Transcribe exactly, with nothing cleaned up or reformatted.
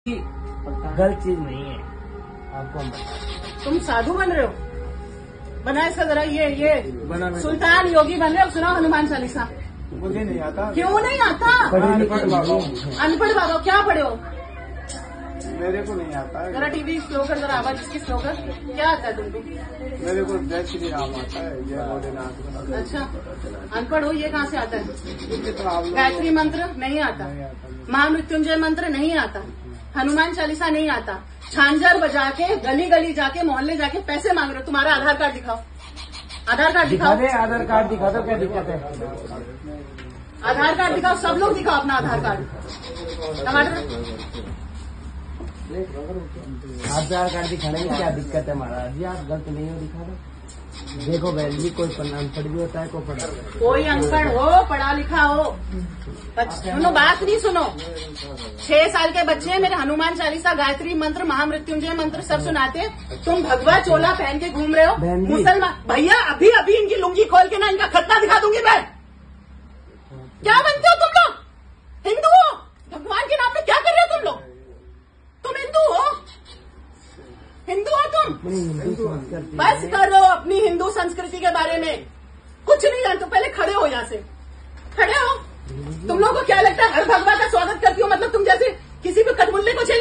गलत चीज नहीं है, आपको हम बताते। तुम साधु बन रहे हो, बना इसका जरा ये ये बना सुल्तान योगी बन रहे हो। सुनाओ हनुमान चालीसा। मुझे नहीं आता। क्यों नहीं आता? अनपढ़ बाबा। अनपढ़ बाबा क्या पढ़े हो? मेरे को नहीं आता। जरा टीवी स्लो कर, जरा आवाज इसकी स्लो कर। क्या आता है तुमको? मेरे को जय श्री राम आता है, जय भोलेनाथ। अच्छा, अनपढ़ हो, ये कहाँ से आता है? तो आप लोग गायत्री मंत्र नहीं आता, नहीं आता। महामृत्युंजय मंत्र नहीं आता, हनुमान चालीसा नहीं आता, झांझर बजा के गली गली जाके मोहल्ले जाके पैसे मांग रहे हो। तुम्हारा आधार कार्ड दिखाओ, आधार कार्ड दिखा दिखाओ, दे, आधार कार्ड दिखा दो, क्या दिक्कत है? आधार कार्ड दिखाओ, सब लोग दिखाओ अपना आधार कार्ड। टमाटर आधार कार्ड दिखाने में क्या दिक्कत है महाराज जी? आप गलत नहीं हो, दिखा दो। देखो बहन जी, कोई अनपढ़ भी होता है, कोई पढ़ा होता है। कोई अनपढ़ हो, पढ़ा लिखा हो, सुनो बात नहीं सुनो। छह साल के बच्चे मेरे हनुमान चालीसा, गायत्री मंत्र, महामृत्युंजय मंत्र सब सुनाते, तुम भगवा चोला पहन के घूम रहे हो। बहन जी। मुसलमान भैया, अभी अभी इनकी लुंगी खोल के ना इनका खत्ता दिखा दूंगी मैं। क्या बनते हो तुम लोग? हिंदू हो? भगवान के नाम पे क्या कर रहे हो तुम लोग? तुम हिंदू हो? हिंदू हो तुम? अपनी हिंदू संस्कृति बस में- करो अपनी हिंदू संस्कृति के बारे में। कुछ नहीं जानते, पहले खड़े हो, यहाँ से खड़े हो। तुम लोगों को क्या लगता है हर भगवान का स्वागत करती हूँ मतलब तुम जैसे किसी भी कटमुल्ले को